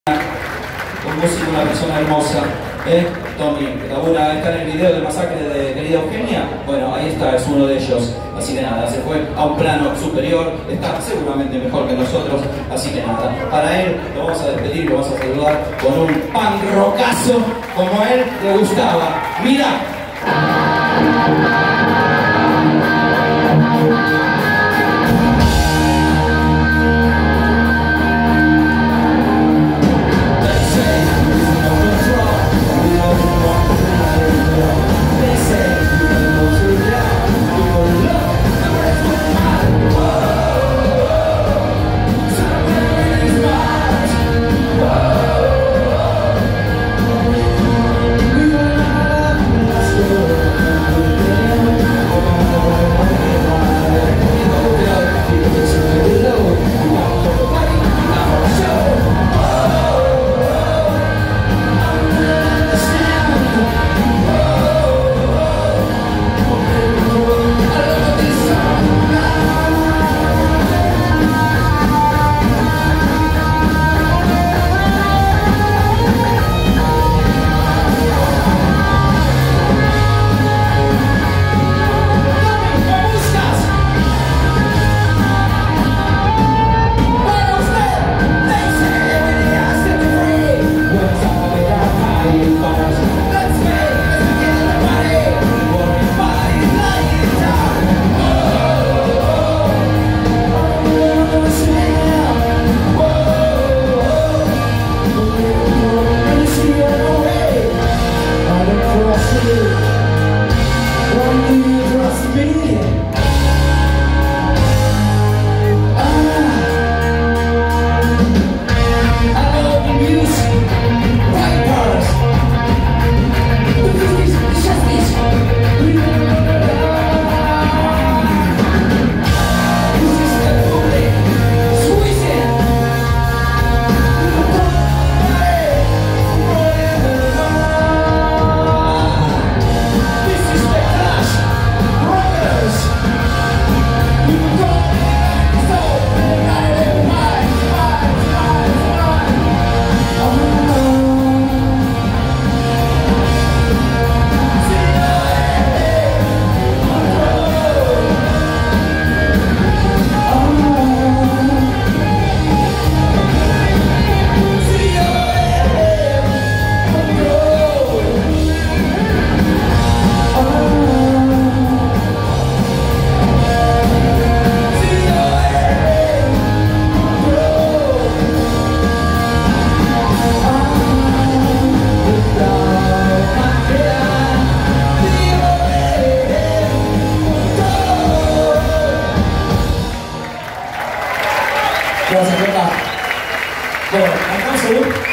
Un músico, una persona hermosa, Tommy, que labura, está en el video del masacre de querida Eugenia. Bueno, ahí está, es uno de ellos. Así que nada, se fue a un plano superior, está seguramente mejor que nosotros. Así que nada, para él lo vamos a despedir, lo vamos a saludar con un punk rockazo como a él le gustaba. ¡Mira! Gracias, Pepa. Bueno, acá